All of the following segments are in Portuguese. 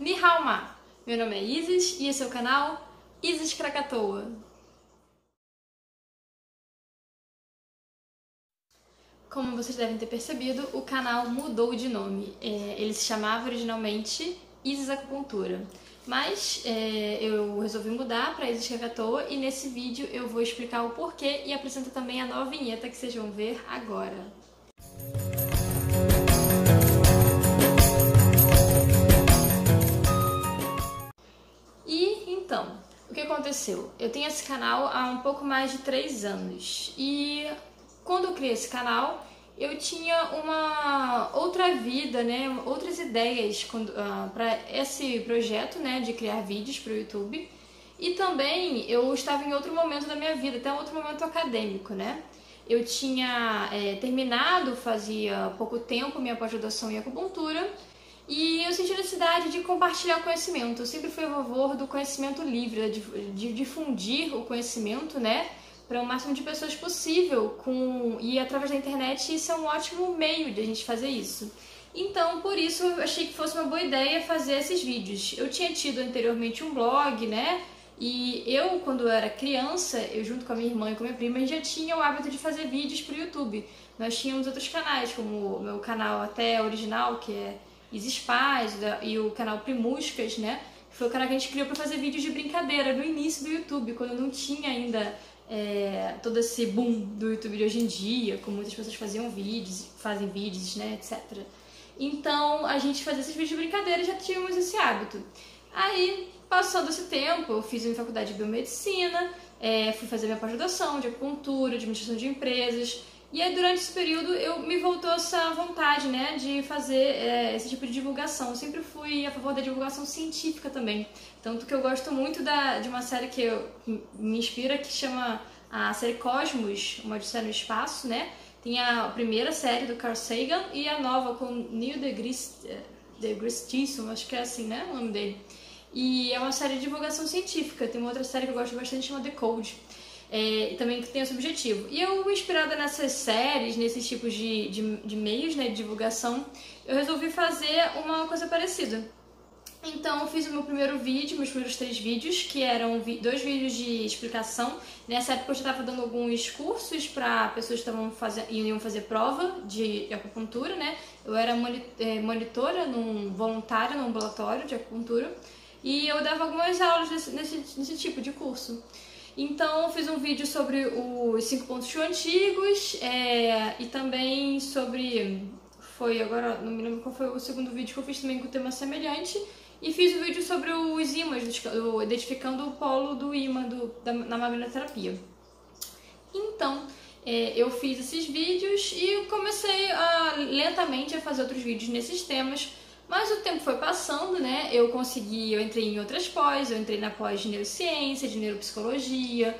Ni hao ma! Meu nome é Isis e esse é o canal Isis Krakatoa. Como vocês devem ter percebido, o canal mudou de nome. Ele se chamava originalmente Isis Acupuntura, mas eu resolvi mudar para Isis Krakatoa e nesse vídeo eu vou explicar o porquê e apresento também a nova vinheta que vocês vão ver agora. Então, o que aconteceu? Eu tenho esse canal há um pouco mais de 3 anos e quando eu criei esse canal eu tinha uma outra vida, né, outras ideias para esse projeto, né, de criar vídeos para o YouTube, e também eu estava em outro momento da minha vida, até um outro momento acadêmico, né? Eu tinha terminado fazia pouco tempo minha pós-graduação em acupuntura. E eu senti a necessidade de compartilhar conhecimento. Eu sempre fui a favor do conhecimento livre, de difundir o conhecimento, né, para o máximo de pessoas possível. E através da internet isso é um ótimo meio de a gente fazer isso. Então, por isso, eu achei que fosse uma boa ideia fazer esses vídeos. Eu tinha tido anteriormente um blog, né, e eu, quando eu era criança, eu junto com a minha irmã e com a minha prima, a gente já tinha o hábito de fazer vídeos para o YouTube. Nós tínhamos outros canais, como o meu canal até original, que é Isis Paz, e o canal Primuscas, né? Que foi o canal que a gente criou para fazer vídeos de brincadeira no início do YouTube, quando não tinha ainda todo esse boom do YouTube de hoje em dia, como muitas pessoas fazem vídeos, né, etc. Então a gente fazia esses vídeos de brincadeira e já tínhamos esse hábito. Aí, passando esse tempo, eu fiz a minha faculdade de biomedicina, fui fazer minha pós-graduação de acupuntura, de administração de empresas. E aí, durante esse período, me voltou essa vontade, né, de fazer esse tipo de divulgação. Eu sempre fui a favor da divulgação científica também. Tanto que eu gosto muito de uma série que me inspira, que chama a série Cosmos, Uma Odisseia no Espaço, né? Tem a primeira série do Carl Sagan e a nova com Neil deGrasse Tyson, acho que é assim, né, o nome dele. E é uma série de divulgação científica. Tem uma outra série que eu gosto bastante, chama The Code. E também que tem esse objetivo. E eu, inspirada nessas séries, nesses tipos de meios, né, de divulgação, eu resolvi fazer uma coisa parecida. Então eu fiz o meu primeiro vídeo, meus primeiros 3 vídeos, que eram 2 vídeos de explicação. Nessa época eu já estava dando alguns cursos para pessoas que iam fazer prova de acupuntura, né? Eu era monitora voluntária no ambulatório de acupuntura e eu dava algumas aulas nesse tipo de curso. Então eu fiz um vídeo sobre os 5 pontos Shu antigos e também sobre... agora não me lembro qual foi o segundo vídeo que eu fiz também com tema semelhante. E fiz o vídeo sobre os ímãs, identificando o polo do ímã na magnetoterapia. Então eu fiz esses vídeos e comecei lentamente a fazer outros vídeos nesses temas. Mas o tempo foi passando, né? Eu entrei em outras pós, eu entrei na pós de neurociência, de neuropsicologia,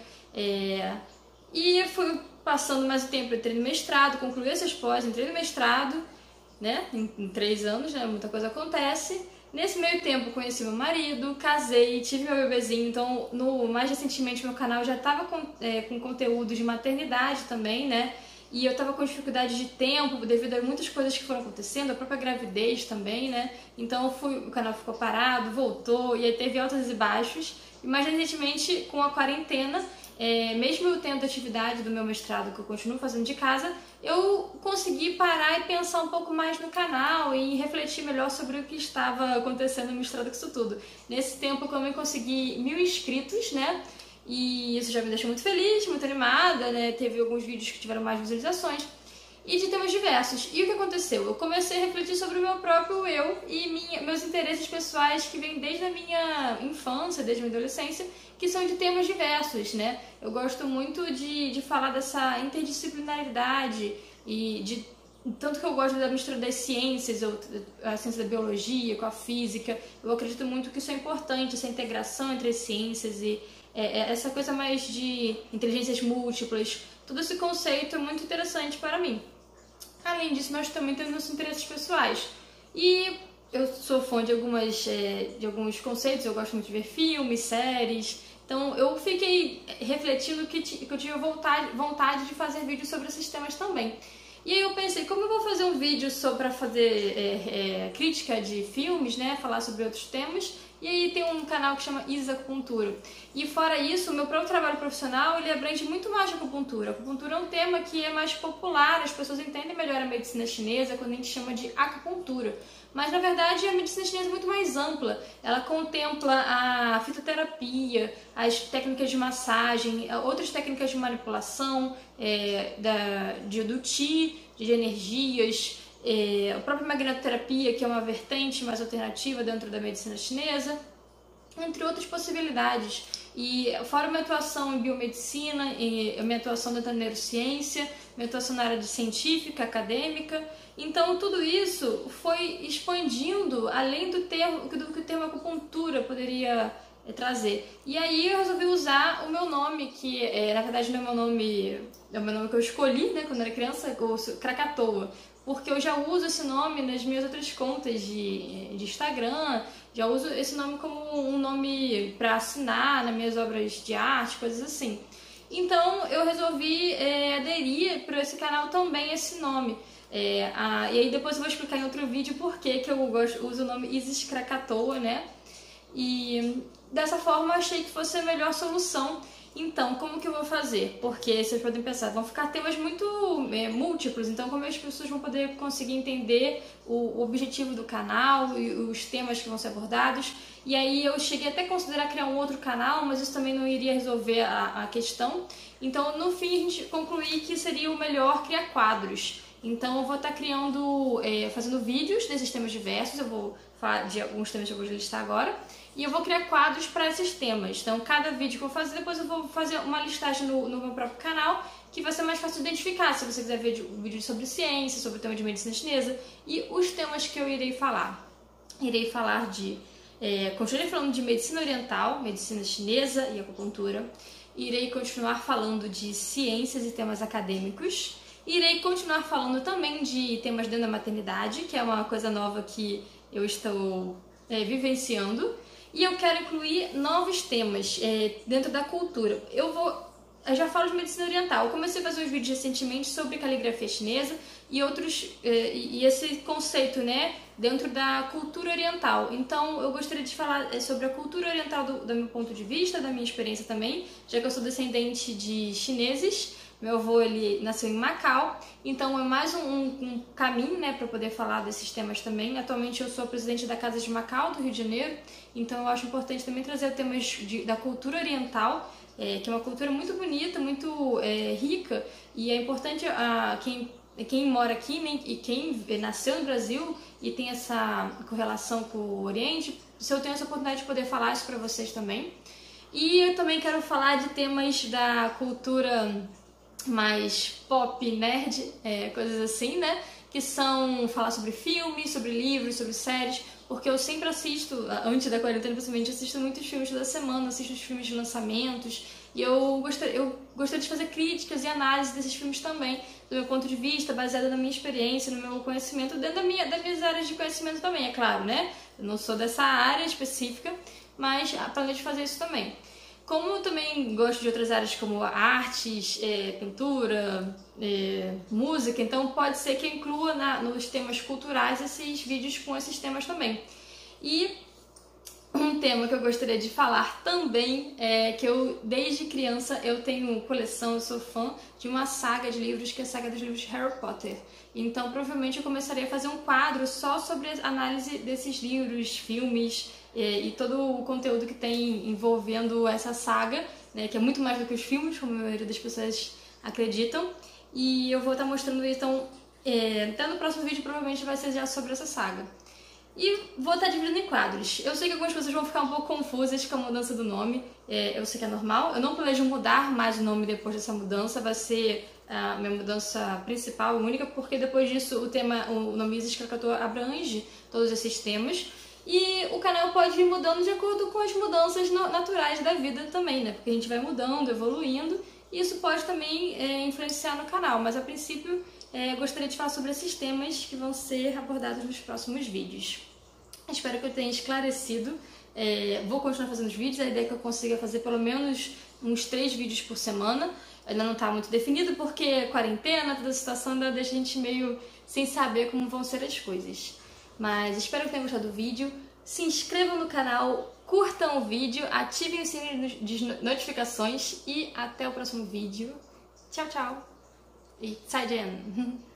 e fui passando mais o tempo, eu entrei no mestrado, concluí essas pós, entrei no mestrado, né? Em 3 anos, né? Muita coisa acontece. Nesse meio tempo, conheci meu marido, casei, tive meu bebezinho, então, mais recentemente, meu canal já estava com conteúdo de maternidade também, né? E eu tava com dificuldade de tempo devido a muitas coisas que foram acontecendo, a própria gravidez também, né? Então o canal ficou parado, voltou, e aí teve altos e baixos. E mais recentemente, com a quarentena, mesmo eu tendo atividade do meu mestrado, que eu continuo fazendo de casa, eu consegui parar e pensar um pouco mais no canal e refletir melhor sobre o que estava acontecendo no mestrado com isso tudo. Nesse tempo eu também consegui 1000 inscritos, né? E isso já me deixou muito feliz, muito animada, né? Teve alguns vídeos que tiveram mais visualizações e de temas diversos. E o que aconteceu? Eu comecei a refletir sobre o meu próprio eu e meus interesses pessoais que vêm desde a minha infância, desde a minha adolescência, que são de temas diversos, né? Eu gosto muito de falar dessa interdisciplinaridade tanto que eu gosto da mistura das ciências, a ciência da biologia com a física. Eu acredito muito que isso é importante, essa integração entre as ciências e essa coisa mais de inteligências múltiplas. Todo esse conceito é muito interessante para mim. Além disso, nós também temos nossos interesses pessoais. E eu sou fã de alguns conceitos, eu gosto muito de ver filmes, séries. Então eu fiquei refletindo que eu tinha vontade de fazer vídeos sobre esses temas também. E aí eu pensei, como eu vou fazer um vídeo para fazer crítica de filmes, né, falar sobre outros temas, e aí tem um canal que chama Isacupuntura. E fora isso, o meu próprio trabalho profissional, ele abrange muito mais a acupuntura. A acupuntura é um tema que é mais popular, as pessoas entendem melhor a medicina chinesa quando a gente chama de acupuntura. Mas, na verdade, a medicina chinesa é muito mais ampla. Ela contempla a fitoterapia, as técnicas de massagem, outras técnicas de manipulação, do Qi, de energias, a própria magnetoterapia, que é uma vertente mais alternativa dentro da medicina chinesa, entre outras possibilidades. E fora minha atuação em biomedicina, minha atuação dentro da neurociência, minha atuação na área de científica, acadêmica, então tudo isso foi expandindo além do que o termo acupuntura poderia trazer. E aí eu resolvi usar o meu nome, que na verdade não é meu nome, é o meu nome que eu escolhi, né, quando era criança, Krakatoa, porque eu já uso esse nome nas minhas outras contas de Instagram, já uso esse nome como um nome para assinar nas minhas obras de arte, coisas assim. Então eu resolvi aderir para esse canal também esse nome. E aí depois eu vou explicar em outro vídeo por que eu uso o nome Isis Krakatoa, né? E dessa forma eu achei que fosse a melhor solução. Então, como que eu vou fazer? Porque vocês podem pensar, vão ficar temas muito múltiplos, então como as pessoas vão poder conseguir entender o objetivo do canal e os temas que vão ser abordados. E aí eu cheguei até a considerar criar um outro canal, mas isso também não iria resolver a questão. Então, no fim, a gente concluiu que seria o melhor criar quadros. Então, eu vou estar fazendo vídeos desses temas diversos, eu vou falar de alguns temas que eu vou listar agora, e eu vou criar quadros para esses temas. Então, cada vídeo que eu vou fazer, depois eu vou fazer uma listagem no meu próprio canal, que vai ser mais fácil de identificar, se você quiser ver vídeos sobre ciência, sobre o tema de medicina chinesa, e os temas que eu irei falar. Irei falar continuarei falando de medicina oriental, medicina chinesa e acupuntura. Irei continuar falando de ciências e temas acadêmicos. Irei continuar falando também de temas dentro da maternidade, que é uma coisa nova que eu estou vivenciando. E eu quero incluir novos temas dentro da cultura. Eu já falo de medicina oriental. Eu comecei a fazer uns vídeos recentemente sobre caligrafia chinesa e outros, e esse conceito, né, dentro da cultura oriental. Então, eu gostaria de falar sobre a cultura oriental do meu ponto de vista, da minha experiência também, já que eu sou descendente de chineses. Meu avô, ele nasceu em Macau, então é mais um caminho, né, para poder falar desses temas também. Atualmente eu sou presidente da Casa de Macau, do Rio de Janeiro, então eu acho importante também trazer temas da cultura oriental, que é uma cultura muito bonita, muito rica, e é importante quem mora aqui, né, e quem nasceu no Brasil e tem essa correlação com o Oriente, se eu tenho essa oportunidade de poder falar isso para vocês também. E eu também quero falar de temas da cultura mais pop, nerd, coisas assim, né? Que são falar sobre filmes, sobre livros, sobre séries, porque eu sempre assisto, antes da quarentena principalmente, assisto muitos filmes toda semana, assisto os filmes de lançamentos, e eu gostaria de fazer críticas e análises desses filmes também, do meu ponto de vista, baseado na minha experiência, no meu conhecimento, dentro das minhas áreas de conhecimento também, é claro, né? Eu não sou dessa área específica, mas planejo fazer isso também. Como eu também gosto de outras áreas como artes, pintura, música, então pode ser que eu inclua nos temas culturais esses vídeos com esses temas também. E um tema que eu gostaria de falar também é que desde criança, eu tenho coleção, eu sou fã de uma saga de livros, que é a saga dos livros de Harry Potter. Então, provavelmente eu começaria a fazer um quadro só sobre a análise desses livros, filmes, e todo o conteúdo que tem envolvendo essa saga, né, que é muito mais do que os filmes, como a maioria das pessoas acreditam. E eu vou estar mostrando isso, então, até no próximo vídeo provavelmente vai ser já sobre essa saga. E vou estar dividindo em quadros. Eu sei que algumas pessoas vão ficar um pouco confusas com a mudança do nome, eu sei que é normal. Eu não planejo mudar mais o nome depois dessa mudança, vai ser a minha mudança principal, única, porque depois disso o nome Isis Krakatoa abrange todos esses temas. E o canal pode ir mudando de acordo com as mudanças naturais da vida também, né? Porque a gente vai mudando, evoluindo, e isso pode também influenciar no canal. Mas a princípio, gostaria de falar sobre esses temas que vão ser abordados nos próximos vídeos. Espero que eu tenha esclarecido. Vou continuar fazendo os vídeos, a ideia é que eu consiga fazer pelo menos uns 3 vídeos por semana. ainda não tá muito definido porque quarentena, toda a situação ainda deixa a gente meio sem saber como vão ser as coisas. Mas espero que tenham gostado do vídeo. Se inscrevam no canal, curtam o vídeo, ativem o sininho de notificações e até o próximo vídeo. Tchau, tchau! E 再见!